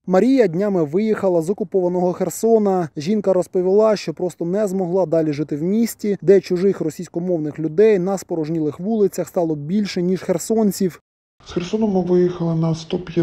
Марія днями виїхала з окупованого Херсона. Жінка розповіла, що просто не змогла далі жити в місті, де чужих російськомовних людей на спорожнілих вулицях стало більше, ніж херсонців. З Херсону ми виїхали на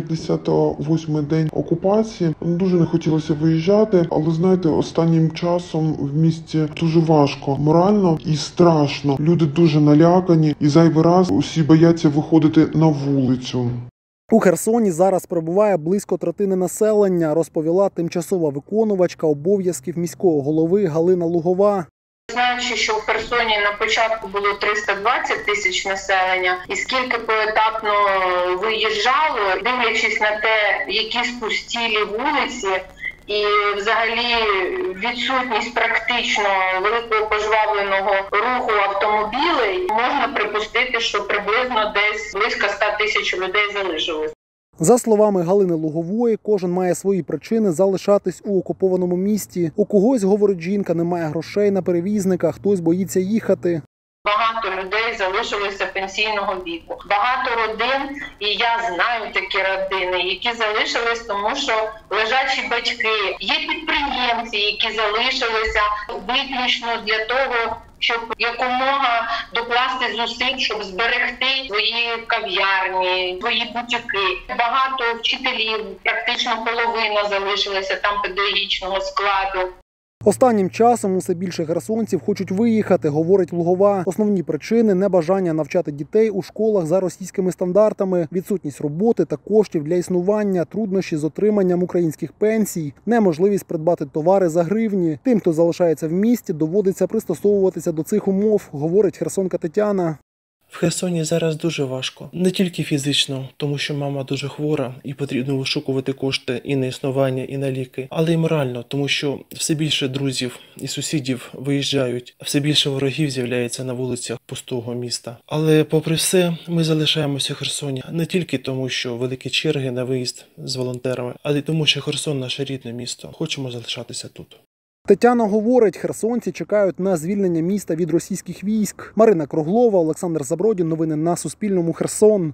158-й день окупації. Дуже не хотілося виїжджати, але, знаєте, останнім часом в місті дуже важко, морально і страшно. Люди дуже налякані і зайвий раз усі бояться виходити на вулицю. У Херсоні зараз перебуває близько третини населення, розповіла тимчасова виконувачка обов'язків міського голови Галина Лугова. Знаючи, що в Херсоні на початку було 320 тисяч населення, і скільки поетапно виїжджало, дивлячись на те, які спустілі вулиці, і взагалі відсутність практично великого пожвавленого руху автомобілей, можна припустити, що приблизно десь близько 100 тисяч людей залишилось. За словами Галини Лугової, кожен має свої причини залишатись у окупованому місті. У когось, говорить жінка, немає грошей на перевізника, хтось боїться їхати. Багато людей залишилося пенсійного віку. Багато родин, і я знаю такі родини, які залишились, тому що лежачі батьки. Є підприємці, які залишилися виключно для того, щоб якомога докласти зусиль, щоб зберегти свої кав'ярні, свої бутіки. Багато вчителів, практично половина залишилася там педагогічного складу. Останнім часом усе більше херсонців хочуть виїхати, говорить Лугова. Основні причини – небажання навчати дітей у школах за російськими стандартами, відсутність роботи та коштів для існування, труднощі з отриманням українських пенсій, неможливість придбати товари за гривні. Тим, хто залишається в місті, доводиться пристосовуватися до цих умов, говорить херсонка Тетяна. В Херсоні зараз дуже важко. Не тільки фізично, тому що мама дуже хвора і потрібно вишукувати кошти і на існування, і на ліки, але й морально, тому що все більше друзів і сусідів виїжджають, все більше ворогів з'являється на вулицях пустого міста. Але попри все, ми залишаємося в Херсоні не тільки тому, що великі черги на виїзд з волонтерами, але й тому, що Херсон – наше рідне місто. Хочемо залишатися тут. Тетяна говорить, херсонці чекають на звільнення міста від російських військ. Марина Круглова, Олександр Забродін. Новини на Суспільному. Херсон.